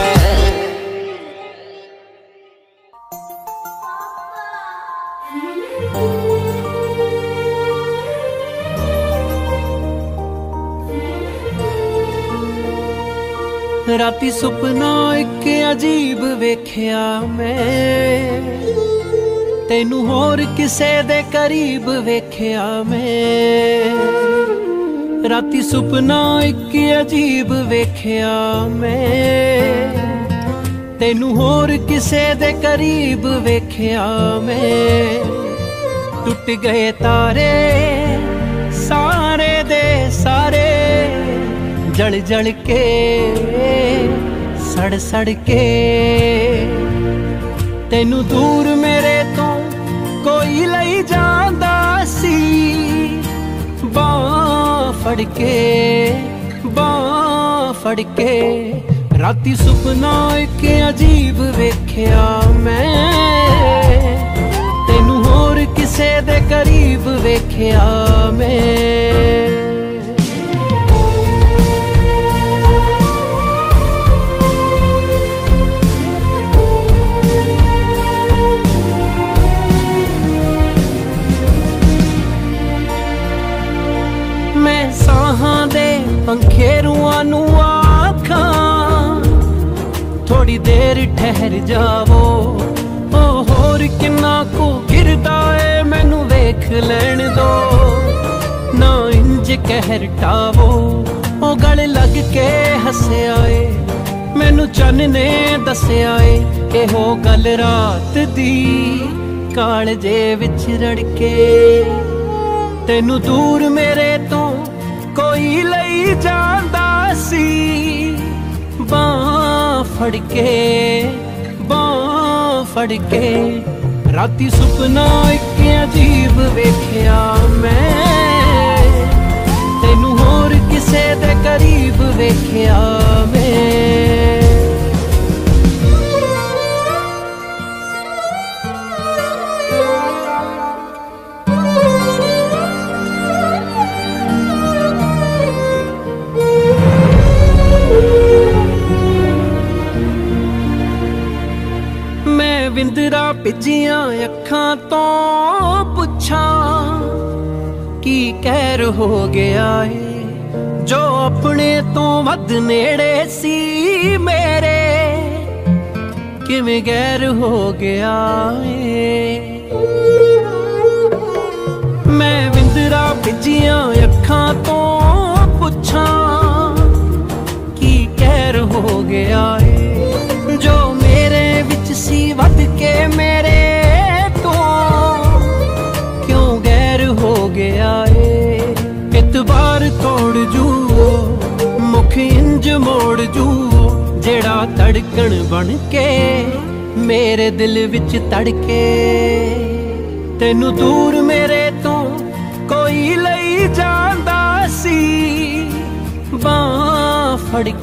[SPEAKER 1] राती सुपना एक अजीब वेख्या मैं तेनू होर किसे दे करीब वेख्या मैं। राती सुपना एक अजीब वेख्या मैं तेनू होर किसे दे करीब वेख्या मैं। टुट गए तारे सारे दे सारे जल जल के सड़ सड़ के। तेनू दूर मेरे तो कोई लई जांदा सी। बां फड़ के राती सुपना एक अजीब वेख्या मैं तेनू होर किसे दे करीब वेख्या मैं। साहां दे पंखेरुआं नू आखां थोड़ी देर ठहर जावो। ओ होर किन्ना को गिरदा ए मैनू वेख लैण दो। ना इंज कहर टावो ओ गल लग के हस्या ए मैनू चन्न ने दस्या ए। एहो गल रात दी कालजे विच रड़के। तेनू दूर मेरे तो कोई लई जांदा सी। बां फड़ के राती सुपना एक अजीब वेख्या मैं तेनू होर किसे दे करीब वेख्या मैं। ਭਿੱਜੀਆਂ ਅੱਖਾਂ ਤੋਂ ਪੁੱਛਾਂ ਕੀ ਕਹਿਰ ਹੋ ਗਿਆ ਏ ਜੋ ਆਪਣੇ ਤੋਂ ਵੱਧ ਨੇੜੇ ਸੀ ਮੇਰੇ ਕਿਵੇਂ ਗੈਰ ਹੋ ਗਿਆ ਏ ਮੈਂ ਵਿੰਦਰਾ ਭਿੱਜੀਆਂ ਅੱਖਾਂ ਤੋਂ ਪੁੱਛਾਂ ਕੀ ਕਹਿਰ ਹੋ ਗਿਆ ਏ ਜੋ ਮੇਰੇ ਵਿੱਚ ਸੀ ਵੱਧ ਕੇ ਮੇਰੇ ਤੋਂ ਕਿਉਂ ਗੈਰ ਹੋ ਗਿਆ ਏ ਇਤਬਾਰ ਤੋੜ ਜੂ ਮੁਖ ਇੰਜ ਮੋੜ ਜੂ ਜਿਹੜਾ ਧੜਕਣ ਬਣ ਕੇ ਮੇਰੇ ਦਿਲ ਵਿੱਚ ਤੜਕੇ ਤੈਨੂੰ ਦੂਰ ਮੇਰੇ ਤੋਂ ਕੋਈ ਲਈ ਜਾਂਦਾ ਸੀ ਬਾਂਹ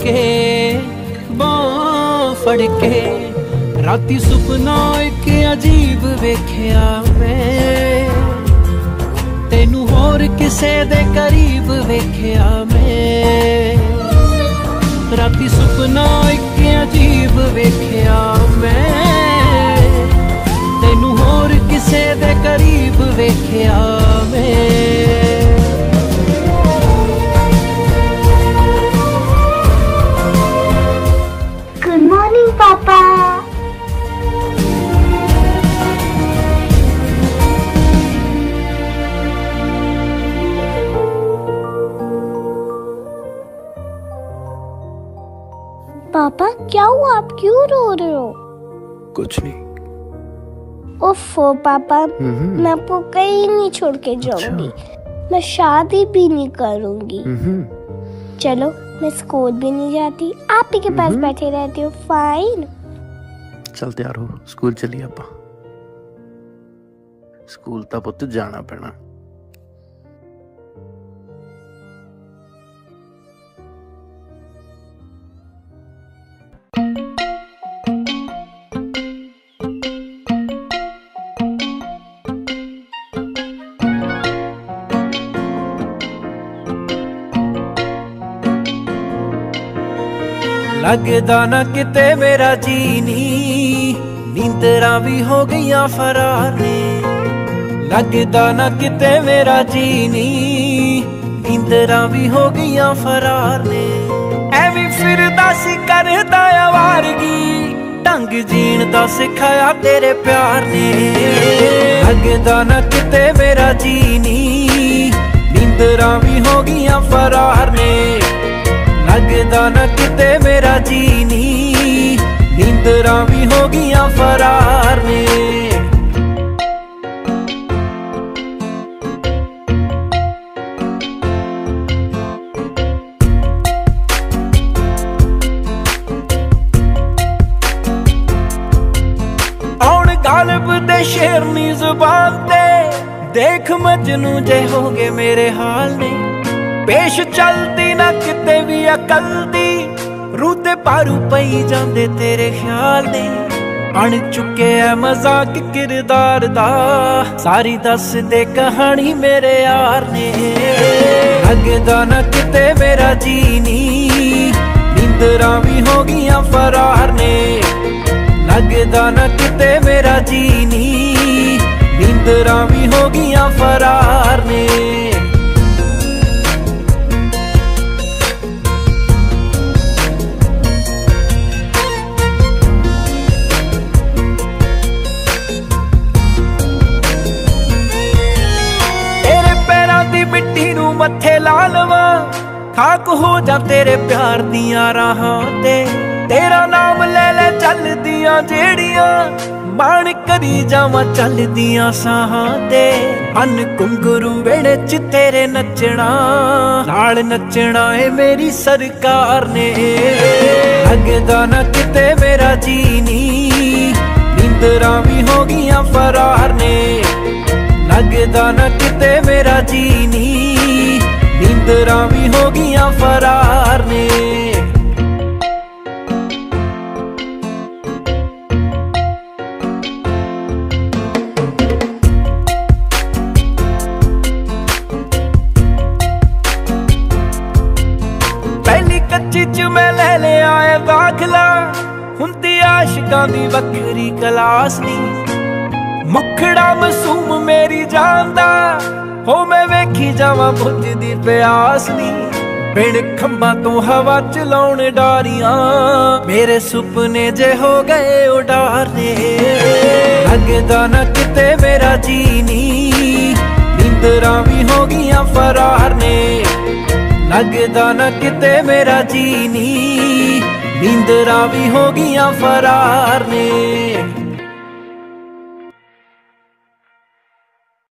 [SPEAKER 1] ਫੜ ਕੇ ਰਾਤੀ ਸੁਪਨਾ ਇੱਕ ਅਜੀਬ ਵੇਖਿਆ ਮੈਂ ਤੈਨੂੰ ਹੋਰ ਕਿਸੇ ਦੇ ਕਰੀਬ ਵੇਖਿਆ ਮੈਂ ਰਾਤੀ ਸੁਪਨਾ ਇੱਕ ਅਜੀਬ ਵੇਖਿਆ ਮੈਂ ਤੈਨੂੰ ਹੋਰ ਕਿਸੇ ਦੇ ਕਰੀਬ ਵੇਖਿਆ ਮੈਂ
[SPEAKER 7] Good morning, Papa. पापा क्या हुआ, आप क्यों रो रहे हो?
[SPEAKER 3] कुछ नहीं।
[SPEAKER 7] ओफो पापा, मैं आपको कहीं नहीं छोड़ के जाऊंगी। मैं शादी भी नहीं करूंगी। चलो मैं स्कूल भी नहीं जाती, आप ही के पास बैठे रहती हो। फाइन।
[SPEAKER 3] चल तैयार हो, स्कूल चलिए आपां। स्कूल तां पुत्त जाना पैना।
[SPEAKER 1] लगदा ना किते मेरा जी नी नींदरा भी हो गईयां फरार ने लगदा ना किते मेरा जी नी नींदरा भी हो गईयां फरार ने एवें फिरदा सी करदा आवारगी ढंग जीण दा सिखाया तेरे प्यार ने लगदा ना किते मेरा जी नी नींदरा भी हो गईयां फरार ने लगदा ना किते मेरा जी नी नींदरा भी हो गईयां फरार ने आउण गालिब दे शेरनी जुबान ते देख मजनू जे हो गए मेरे हाल ने पेश चलती ना किते भी अकल दी रूह ते पारू पई जांदे तेरे ख्याल ने अण चुके है मजाक किरदार दा सारी दस दे कहानी मेरे यार ने लगदा ना किते मेरा जी नी नींदरा भी हो गईयां फरार ने लगदा ना किते मेरा जी नी नींदरा भी हो गईयां फरार ने मत्थे ला लवा खाक हो जा तेरे प्यार दियां राहां ते तेरा नाम ले ले चल दियां जेड़ियां मान करी जावां चल दियां साहां ते अन घुंघरू वेड़े च तेरे नचना नाल नचना ए मेरी सरकार ने लगदा ना किते मेरा जी नी नींदरा भी हो गईयां फरार ने लगदा ना किते मेरा जी नी नींदरा भी हो गईयां फरार ने पहली कच्ची च मैं ले लिया है दाखला हुंदी आशिकां दी वखरी क्लास नी ਮੁਖੜਾ ਮਾਸੂਮ ਮੇਰੀ ਜਾਂਦਾ ਹੋ ਮੈਂ ਵੇਖੀ ਜਾਵਾਂ ਬੁੱਝਦੀ ਪਿਆਸ ਨੀ ਬਿਨ ਖੰਭਾਂ ਤੋਂ ਹਵਾ ਚਲਾਉਣ ਡਾਰੀਆਂ ਮੇਰੇ ਸੁਪਨੇ ਜੇ ਹੋ ਗਏ ਉਡਾਰੇ ਲੱਗਦਾ ਨਾ ਕਿਤੇ ਮੇਰਾ ਜੀ ਨੀ ਨੀਂਦਰਾਂ ਵੀ ਹੋ ਗਈਆਂ ਫਰਾਰ ਨੇ ਲੱਗਦਾ ਨਾ ਕਿਤੇ ਮੇਰਾ ਜੀ ਨੀ ਨੀਂਦਰਾਂ ਵੀ ਹੋ ਗਈਆਂ ਫਰਾਰ ਨੇ